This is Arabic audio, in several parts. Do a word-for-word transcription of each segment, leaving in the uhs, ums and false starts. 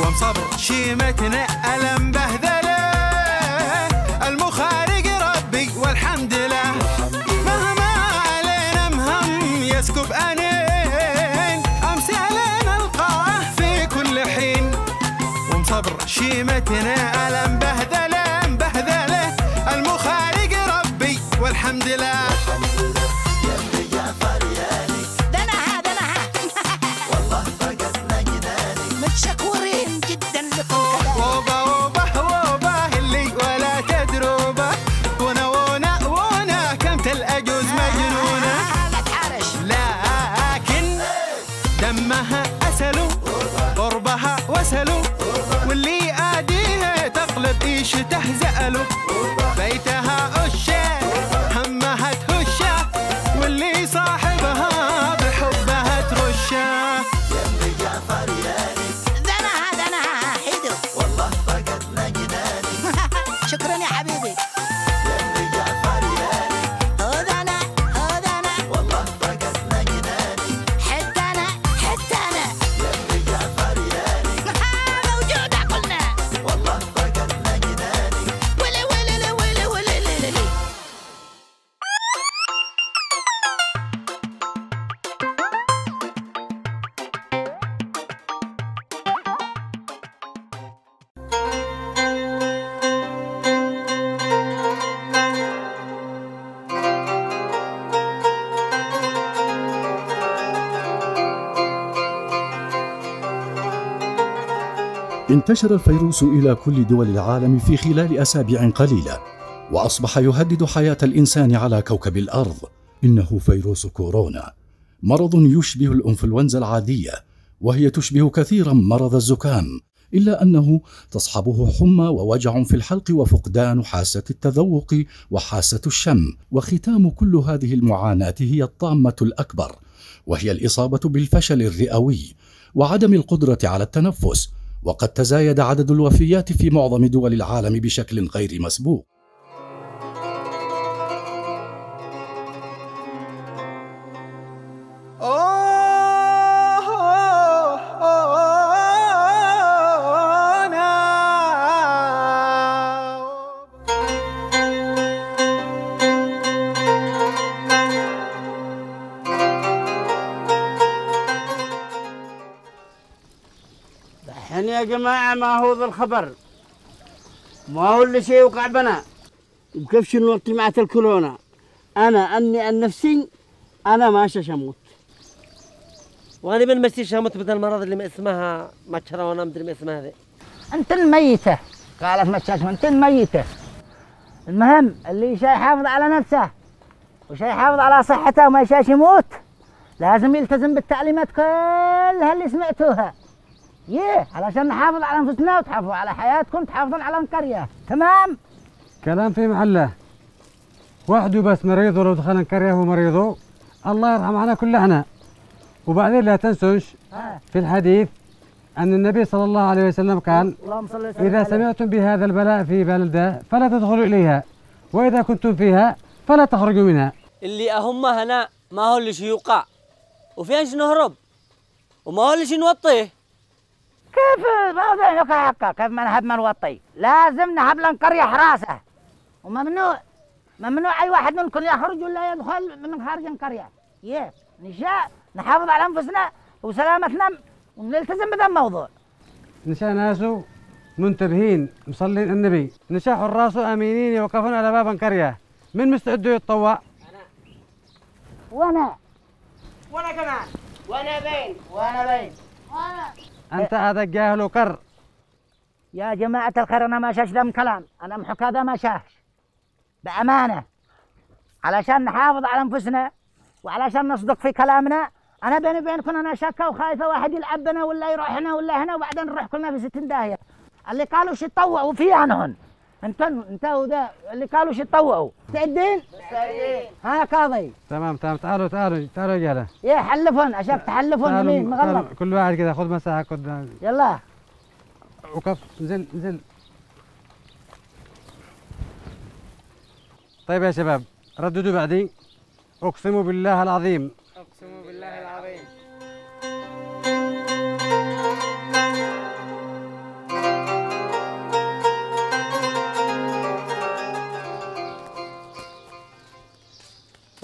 ومصبر شيمتنا ألم بهذله المخارج ربي والحمد لله مهما علينا مهم يسكب أنين أمثالنا نلقاه في كل حين ومصبر شيمتنا ألم بهذله بهذله المخارج ربي والحمد لله متشكورين جدا لكم كذلك. وبا وبا وبا اللي ولا تدروبه ونا ونا ونا كمت الأجوز مجنونة لا تحارش لكن دمها أسلو قربها وسلو واللي آديها تقلب إيش تهزألو بيتها أشة همها تهشة واللي صاحبها بحبها ترشه شكرا يا حبيبي. يا جعفر ياني هذا انا هذا انا والله فقدنا جناني حتى انا حتى انا يا جعفر ياني موجودة قلنا والله فقدنا جناني ولي ولي ولي ولي ولي ولي انتشر الفيروس إلى كل دول العالم في خلال أسابيع قليلة، وأصبح يهدد حياة الإنسان على كوكب الأرض. إنه فيروس كورونا، مرض يشبه الإنفلونزا العادية، وهي تشبه كثيرا مرض الزكام، إلا أنه تصحبه حمى ووجع في الحلق وفقدان حاسة التذوق وحاسة الشم. وختام كل هذه المعاناة هي الطامة الأكبر، وهي الإصابة بالفشل الرئوي وعدم القدرة على التنفس. وقد تزايد عدد الوفيات في معظم دول العالم بشكل غير مسبوق. الحين يا جماعة ما هو ذا الخبر، ما هو اللي شيء وقع بنا بكيف شنو نوطي مع الكورونا. أنا أني عن نفسي أنا ماشي شموت، وغالبا ماشي شموت بدل المرض اللي ما اسمها ماتشرة وأنا مدري ما اسمها هذه. أنت الميتة قالت ماتشاش، أنت الميتة. المهم اللي شي يحافظ على نفسه وشي يحافظ على صحته وما يشاش يموت لازم يلتزم بالتعليمات كلها اللي سمعتوها. يه علشان نحافظ على انفسنا وتحافظوا على حياتكم، تحافظون على القريه. تمام؟ كلام في محله. وحده بس مريض، ولو دخل القريه هو مريضه الله يرحم علينا كلنا. وبعدين لا تنسوش في الحديث ان النبي صلى الله عليه وسلم قال: اذا سمعتم بهذا البلاء في بلده فلا تدخلوا اليها، واذا كنتم فيها فلا تخرجوا منها. اللي اهم هنا ما هو اللي يوقع وفينش نهرب وما هو اللي نوطيه. كيف ما هو يوقع حقه؟ كيف ما نحب ما نوطي؟ لازم نحب للقريه حراسه، وممنوع ممنوع اي واحد منكم يخرج ولا يدخل من خارج القريه. يه نشاء نحافظ على انفسنا وسلامتنا ونلتزم بهذا الموضوع. نشاء ناسو منتبهين مصلين النبي، نشاء حراس امينين يوقفون على باب القريه. من مستعد يتطوع؟ انا وانا وأنا كمان وانا بين وانا بين وانا انت هذا جاهل وكر. يا جماعه الخير انا ما شاش ذا من كلام، انا محك هذا ما شاش بامانه، علشان نحافظ على انفسنا وعلشان نصدق في كلامنا. انا بيني وبينكم انا شاكه وخايفه واحد يلعب بنا ولا يروح هنا ولا هنا وبعدين نروح كلنا في ستين داهيه. اللي قالوا شي يتطوعوا في عنهم، انتوا انتوا ذا اللي قالوا شي يتطوعوا. مستعدين؟ مستعدين. ها قاضي. تمام تمام، تعالوا تعالوا تعالوا يا رجاله. يا حلفون اشوف تحلفون يمين مغلط. كل واحد كذا خذ مساحه قدام. يلا وقف نزل نزل. طيب يا شباب رددوا بعدي. اقسم بالله العظيم. أقسم بالله العظيم.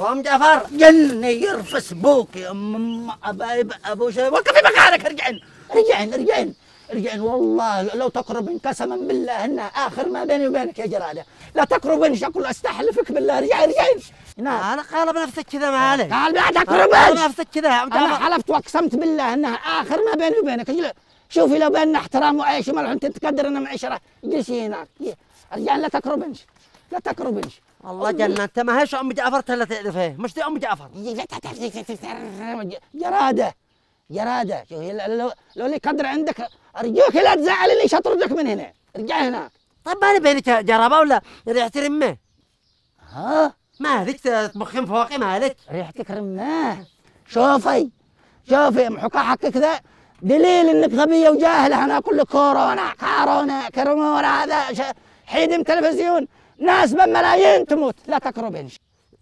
ام جعفر جني يرفس بوك يا ام ابو ابو شيخ وقفي مكانك ارجعين ارجعين ارجعين ارجعين والله لو تقربين قسما بالله انها اخر ما بيني وبينك يا جراده لا تقربين شكل استحلفك بالله ارجعي ارجعين انا قال بنفسك كذا ما عليك قال لا تقربين بنفسك كذا يا ام انا جعفر حلفت واقسمت بالله انها اخر ما بيني وبينك اجل شوفي لو بيننا احترام وعيش وملح انت تقدر انا معشره اجلسي هناك ارجعين لا تقربنش لا تقربنش الله جنة انت ما هيش ام جعفر الا تعرفه مش دي ام جعفر جراده جراده شوفي لو لو لي قدر عندك ارجوك لا تزعلني شطردك من هنا ارجعي هناك طيب مالي بينك جرابه ولا ريحة رمه؟ ها مالك تطبخين فوقي مالك؟ ريحتك رماه شوفي شوفي محكى حقك ذا دليل انك غبيه وجاهله انا اقول لك كورونا كورونا كورونا هذا ش... حيدم تلفزيون ناس بملايين تموت لا تقربنش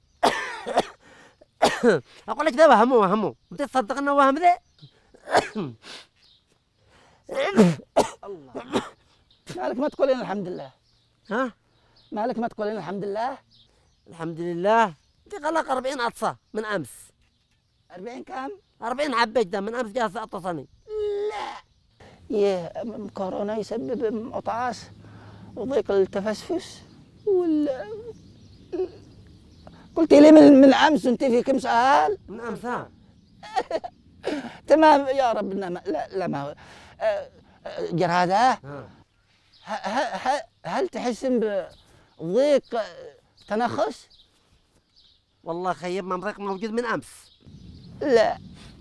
اقول لك ذا وهمو وهمو انت تصدق انه وهم ذا؟ مالك ما تقولين الحمد لله ها؟ مالك ما تقولين الحمد لله الحمد لله انت غلق أربعين عطسه من امس أربعين كم؟ أربعين حبه من امس جالس اعطسني لا يه كورونا يسبب عطاس وضيق التفسفس وال قلت لي من من امس انت في كم سؤال؟ من امس ها تمام يا رب لا لا, لا ما هو جرادة هل, هل تحسن بضيق تنخس؟ والله خيب ممرق موجود من امس لا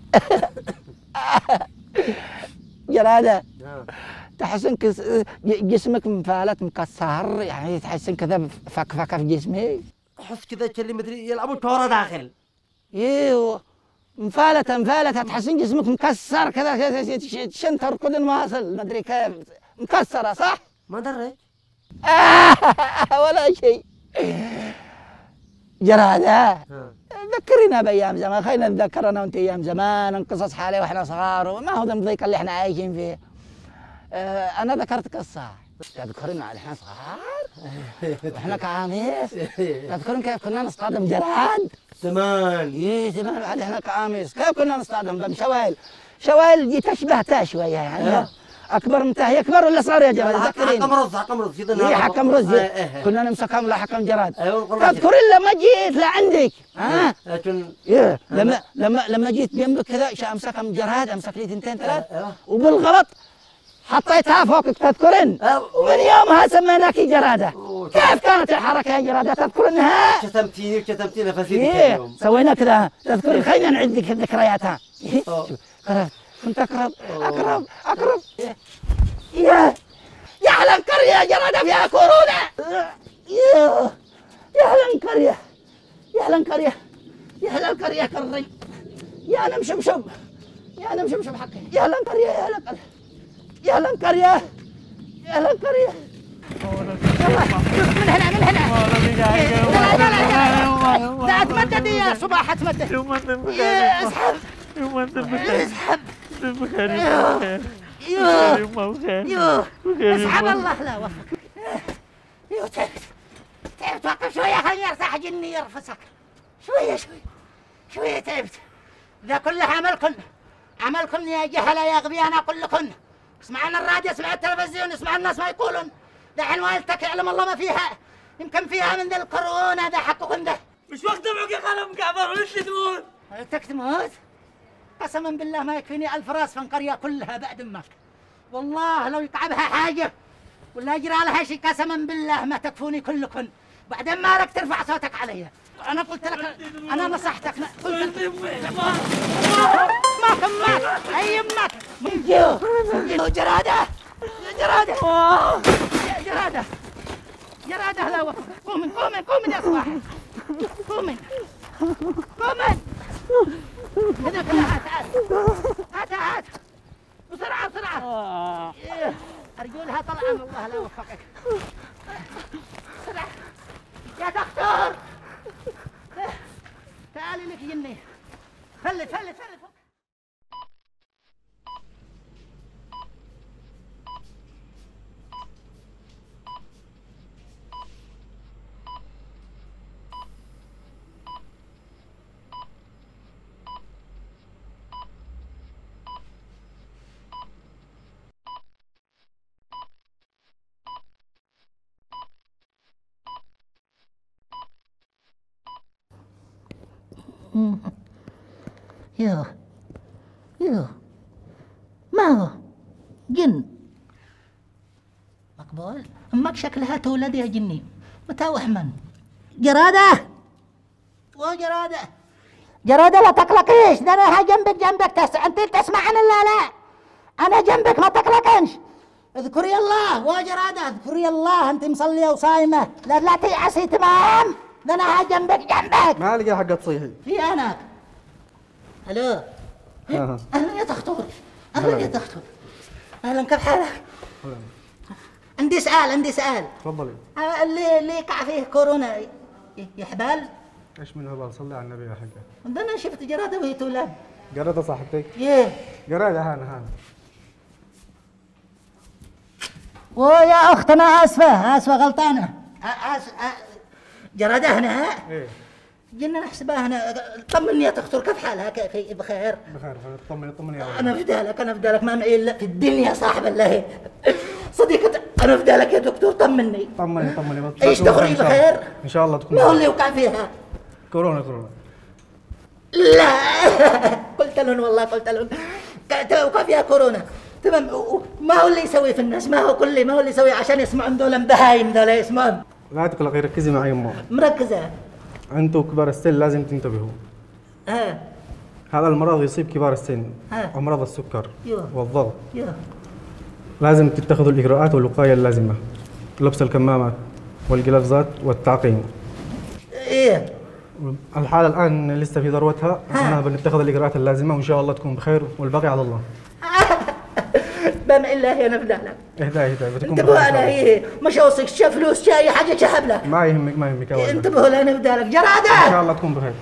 جرادة تحسن كس جسمك مفالت مكسر يعني تحسن كذا فك فك في جسمي احس كذا اللي مدري يلعبوا كوره داخل ايوه مفالتة مفالتة تحسن جسمك مكسر كذا تشنتر كل المواصل ما ادري كيف مكسرة صح؟ ما دريت ولا شيء جرادة ذكرنا بايام زمان خلينا نتذكر انا وانت ايام زمان قصص حالي واحنا صغار وما هو ذا الضيق اللي احنا عايشين فيه آه انا ذكرت قصه تذكرنا على احنا صغار واحنا كعاميس تذكرون كيف كنا نصطادم جراد زمان ايه زمان بعد احنا كعاميس كيف كنا نصطادم بمشوايل شوايل تشبه تا شويه يعني اكبر من تا اكبر ولا صار يا جراد ذكريني حكم رز حكم رز ايه حكم رز كنا نمسكهم لا حكم جراد تذكرين لما جيت لعندك ها ايه لما لما لما جيت جنبك كذا امسكهم جراد امسك لي ثنتين ثلاث وبالغلط حطيتها فوقك تذكرين من يومها سميناك جرادة كيف كانت الحركة يا جرادة تذكرينها شتمتيني وشتمتي نفسي إيه سوينا كذا تذكرين خلينا نعد لك ذكرياتها كنت أقرب أقرب أقرب يا يا أهلا قرية يا جرادة فيها كورونا يا يا أهلا قرية يا أهلا قرية يا أهلا قرية كري يا أهلا مشمشم يا أهلا مشمشم حقي يا أهلا قرية يا أهلا قرية يا أهلا قرية يا أهلا قرية من هنا من هنا لا لا لا لا تمدد يا صباح تمدد اسحب اسحب اسحب الله لا وفقك يو تعبت تعبت وقف شوية خليني ارتاح جني يرفسك شوية شوية شوية تعبت ذا كله عملكن عملكن يا جهلة يا غبيان اقول لكن اسمعنا الراديو اسمع التلفزيون اسمع الناس ما يقولون دحين والدتك يعلم الله ما فيها يمكن فيها من ذا الكورونا ذا حقكم ده مش وقت دمعك يا خالم جعفر وليش تموت؟ والدتك تموت؟ قسما بالله ما يكفيني ألف راس في القرية كلها بعد امك والله لو يتعبها حاجة ولا يجرى لها شيء قسما بالله ما تكفوني كلكم بعدين ما لك ترفع صوتك علي أنا قلت لك أنا نصحتك قلت لك ما كملت أي يمك يو يو جرادة يا جرادة يا جرادة جرادة لا وقف قومي قومي قومي يا صباح قومي قومي هذاك هات هات هات هات بسرعة بسرعة أرجلها طلعا والله لا وفقك بسرعة يا دكتور تعالي لك جني خلي خلي خلي يو يو ما هو جن مقبول. امك شكلها تولد يا جني متى وحمن. جرادة وجرادة جرادة لا تقلقيش، ده انا ها جنبك جنبك تس... انت تسمعني لا لا انا جنبك ما تقلقنش. اذكري الله وجرادة اذكري الله، انت مصلية وصايمة لا لا تيأسي تمام. ده انا ها جنبك جنبك. ما لقى حق تصيحي في انا. الو اهلا يا دكتور. اهلا يا دكتور. اهلا كيف حالك؟ عندي سؤال عندي سؤال. تفضلي. اللي اللي يقع فيه كورونا يحبال؟ ايش من هبال؟ صلي على النبي يا حقه. ده انا شفت جرادة وهي تولد. جرادة صاحبتك؟ ايه جرادة هانا هانا. ويا اخت انا اسفه اسفه غلطانه. أس... أ... جرادة هنا ها؟ ايه جينا نحسبها هنا. طمني يا دكتور كيف حالها؟ كيف بخير؟ بخير طمني طمني يا ولد. انا فدالك انا فدالك ما معي الا في الدنيا صاحب الله صديقة. انا فدالك يا دكتور طمني. طمني طمني بس. ايش دخلي بخير؟ ان شاء الله تكون. ما هو اللي وقع فيها؟ كورونا كورونا. لا قلت لهم والله قلت لهم وقع فيها كورونا تمام. ما هو اللي يسوي في الناس؟ ما هو كل ما هو اللي يسوي عشان يسمعون دول بهايم دول يسمعون. لا تقلقي ركزي معي يمه. مركزة. انتم كبار السن لازم تنتبهوا. ها هذا المرض يصيب كبار السن. ها. امراض السكر يوه. والضغط. يوه. لازم تتخذوا الاجراءات والوقايه اللازمه. لبس الكمامات والقفازات والتعقيم. ايه الحالة الآن لسه في ذروتها، احنا بنتخذ الإجراءات اللازمة وإن شاء الله تكون بخير والباقي على الله. بما الله انا فدالك. اهداء اهداء بتكون انتبهوا على هي مش اوصيك شا فلوس شا اي حاجة شهب لك. ما يهمك ما يهمك يا ولد. انتبهوا لنا فدالك جرادة. إن شاء الله تكون بخير.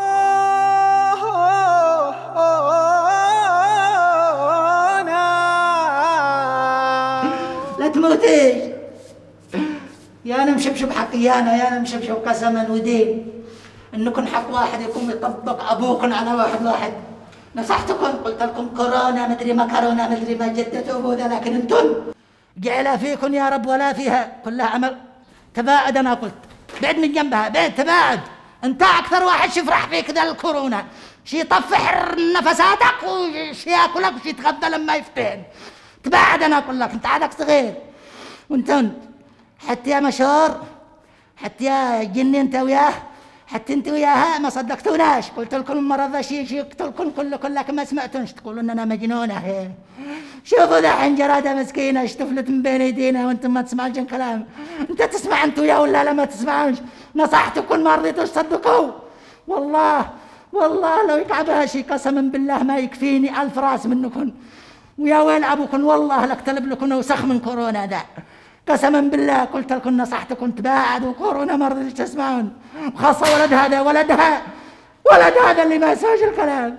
لا تموتيش يا انا مشبشب حقيانا يا انا مشبشب قسما ودين انكم حق واحد يكون يطبق ابوكم على واحد واحد. نصحتكم قلت لكم كورونا مدري ما كورونا مدري ما جدتوا ابو ذا، لكن انتم جعل فيكم يا رب ولا فيها كلها عمل. تباعد انا قلت بعد من جنبها بعد تباعد. انت اكثر واحد شفرح فيك ذا الكورونا، شي يطفح نفساتك وشي ياكلك وشي يتغذى لما يفتن. تباعد انا اقول لك انت عادك صغير وانت حتى يا مشهور حتى يا جني انت وياه حتى انت وياها ما صدقتوناش. قلت لكم المرض ذا شيء شيء قلت لكم كلكم لكن ما سمعتونش تقولون انا مجنونه. شوفوا ذا جرادة مسكينه اشتفلت من بين ايدينا وانتم ما تسمعون كلام. انت تسمع انت وياه ولا لا ما تسمعونش؟ نصحتكم ما رضيتوش تصدقوا. والله والله لو يتعبها شيء قسما بالله ما يكفيني ألف راس منكم. ويا وين ابوكم والله لاكتلب لكم وسخ من كورونا ذا. قسما بالله قلت لكم نصحتكم تباعدوا كورونا ما رضيتوش تسمعون. وخاصة ولد هذا ولدها ولد هذا اللي ما يسويش الكلام.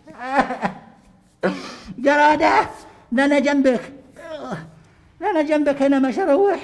جرادة ده انا جنبك ده انا جنبك هنا ما شروحش.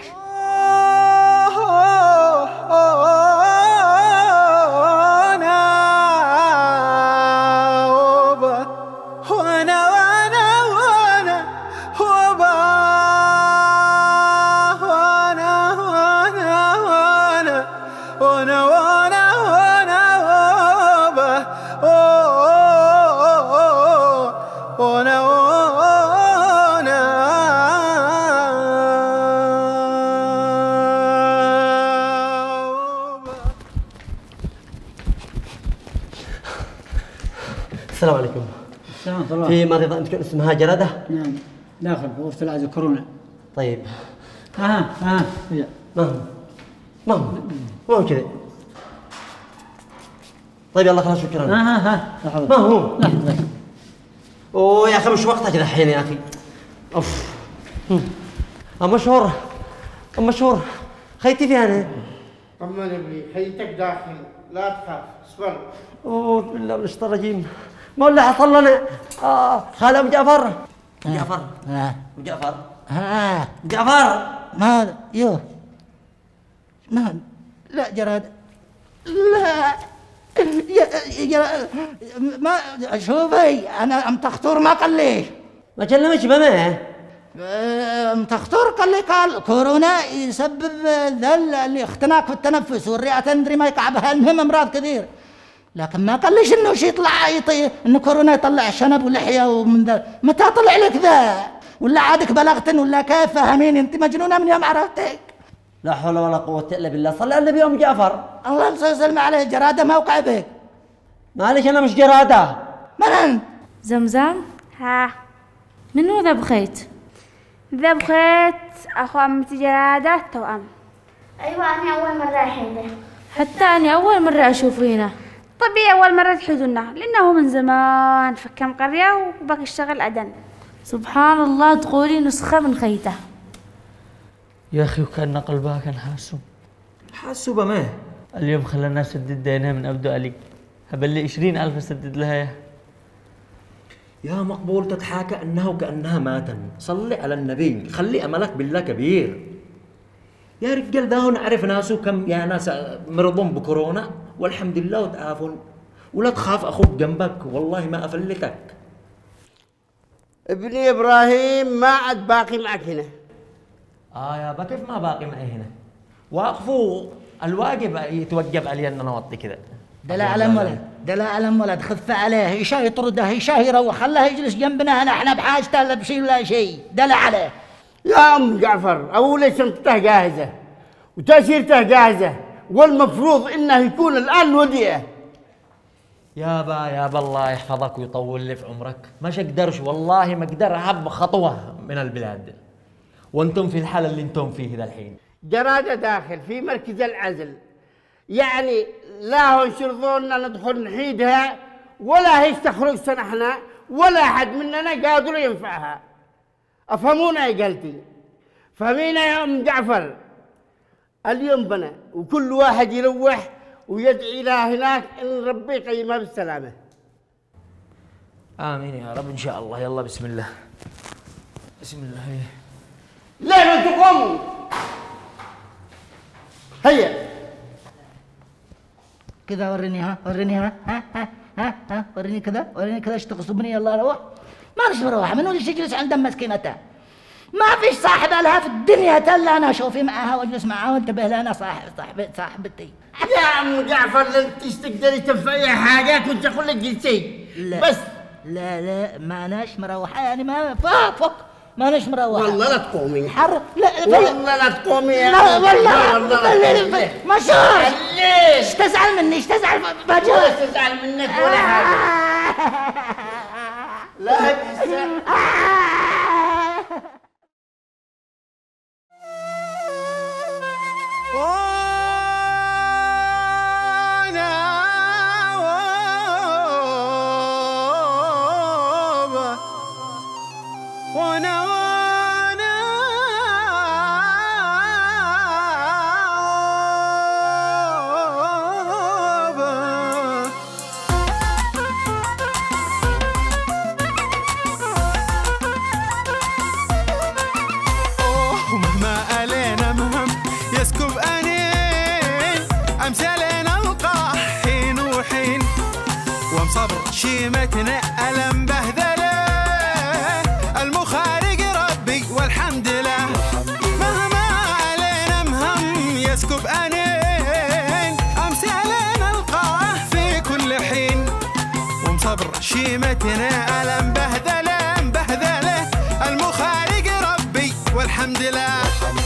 السلام عليكم. السلام ورحمة الله. في مريضة عندكم اسمها جرادة؟ نعم داخل في غرفة العزل كورونا. طيب. ها ها ما هو ما هو ما هو كذا. طيب يلا خلاص شكرا. ها ها ها ما هو؟ لحظة. اوه يا اخي مش وقتها كذا الحين يا اخي. اوف. ام مشهور ام مشهور خيتي في انا. طمن ابني حيتك داخل لا تخاف اصبر. اوه بالله من الشيطان الرجيم. ما اللي حصل لنا؟ اه خال ابو جعفر. ابو جعفر. ها ابو جعفر. ها جعفر. ما هذا يوه ما لا جراد لا يا يا ما شوفي انا ام تختور ما قال لي ما كلمش بما ام تختور قال لي قال كورونا يسبب ذل اللي اختناق في التنفس والرئه تندري ما يقع بها. المهم امراض كثير لكن ما قال ليش انه شي يطلع يطي انه كورونا يطلع شنب ولحيه ومن ذا، متى طلع لك ذا؟ ولا عادك بلغتن ولا كيف؟ فهميني انت مجنونه من يوم عرفتك. لا حول ولا قوة الا بالله، صلى على النبي ام جعفر. الله يسلم عليه، جراده ما وقع بك. معلش انا مش جراده. من انت؟ زمزم؟ ها منو ذا بخيت؟ ذا بخيت اخو عمتي جراده توأم. ايوه انا اول مره الحين. حتى انا اول مره اشوفه هنا. طبيعي اول مره تحوزنا لانه من زمان فكم قريه وباقي الشغل ادن. سبحان الله، تقولي نسخه من خيته. يا اخي وكأن قلبها كان حاسو حاسو بما اليوم خلى الناس تسدد دينها من ابدو علي، هبلي عشرين ألف اسدد لها اياه. يا مقبول تتحاكى انه كانها ماتن، صلي على النبي، خلي املك بالله كبير. يا رجال ده نعرف ناسو كم يا ناس مرضون بكورونا والحمد لله وتعافون، ولا تخاف اخوك جنبك والله ما افلتك. ابني ابراهيم ما عاد باقي معك هنا. اه يابا كيف ما باقي معي هنا؟ واقفوا الواجب يتوجب علي ان انا اوطي كذا. دلا على ولد، دلا على ولد، خف عليه، يشاه يطرده، يشاه يروح، خلاه يجلس جنبنا هنا، احنا بحاجته لا بشيء ولا شيء، دلا عليه. يا ام جعفر اول شنطته جاهزه وتاشيرته جاهزه، والمفروض انه يكون الان وديعه. يابا يابا الله يحفظك ويطول لي في عمرك، مش اقدرش والله ما اقدر اهب خطوه من البلاد وانتم في الحاله اللي انتم فيه ذا الحين. جراده داخل في مركز العزل، يعني لا هو يشرطونا ندخل نحيدها ولا هي تخرج سنحنا ولا احد مننا قادر ينفعها. افهمونا يا قلتي؟ فهمينا يا ام جعفر؟ اليوم بنا وكل واحد يروح ويدعي له هناك ان ربي يقيمها بالسلامه. امين يا رب ان شاء الله. يلا بسم الله. بسم الله. هيا لا انتوا قوموا. هيا كذا وريني، ها وريني، ها ها ها ها, ها وريني كذا، وريني كذا ايش تغصبني. يلا روح. ما نش مروح، منو اللي يجلس عند مسكينته؟ ما فيش صاحب لها في الدنيا الا انا، اشوفي معها واجلس معها وانتبه لها، انا صاحب صاحب صاحبتي. يا عم جعفر انت تقدري تنفعي حاجه كنت اقول لك جلسي بس. لا لا ما ناش مروحه يعني، ما فك ما ناش مروحه. والله لا تقومي. حر لا والله لا تقومي يا لا والله والله مشهور. ليش؟ ايش تزعل مني؟ ايش تزعل؟ ولا تزعل منك ولا حاجه. لا وانا وانا ومهما علينا مهم يسكب انين، امثالنا القاه حين وحين، ومصبر شيمتنا الم بهذله، المخارج ربي والحمد لله. مهما علينا مهم يسكب انين، امثالنا القاه في كل حين، ومصبر شيمتنا الم بهذله بهذله، المخارج ربي والحمد لله.